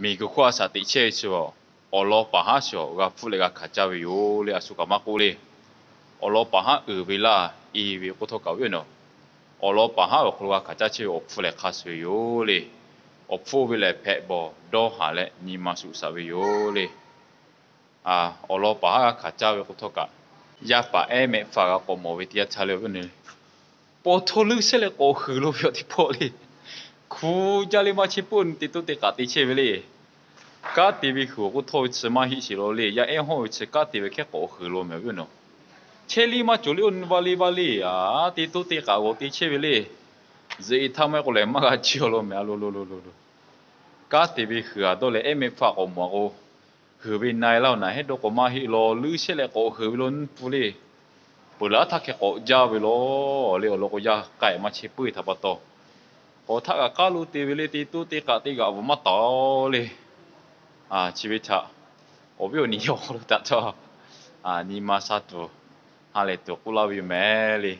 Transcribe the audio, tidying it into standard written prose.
มีกูขวาสติเชื่อชัวอลปะฮะชัวกับฟูเลกขัดเจ้าวิโอเลยสุกามากูเลยอลปะฮะเวลาอีวิกูทอกเอาอยู่เนาะอลปะฮะกูว่าขัดเจ้าเชื่อฟูเลขัดวิโอเลยฟูวิเลเพะบอดอหาเลนิมาสุสาวิโอเลยอลปะฮะขัดเจ้าวิกูทอกะยาปะเมฝากกับหมอวิทยาชาเลวนี่ปอทลุเสเลโกคือโลวิอที่พอเลยคูจาริมาชิปุ่นติดตัวติกัดติเชวิเลยกาติวิคือกูทอยสมาฮิสิโลเลยยาห้อยกาติวิแค่โกคือโลไม่รู้เนาะเชลีมาจุลิอุนวาลีติดตัวติกัดกูติเชวิเลยจะทำให้กูเลยมากจิโอโลไม่รู้กาติวิคือตัวเลยไม่ฝากกับหมอกูคือวินัยแล้วนะให้ดูกูมาฮิโลลือเชเลโกคือวิลนฟูเลยปุระทักแค่โกจ้าวิโลเลยโลกูยาไก่มาชิปุยทับปะโตโอ้ถ้าก็รู้ตีวิลิตีตู้ตีกะตีกะผมมาต่อเลยชีวิตอะโอ้พี่วันนี้โอ้แต่ชอบนี่มาสัตว์ฮาเลตัวกุลาวิแม่เลย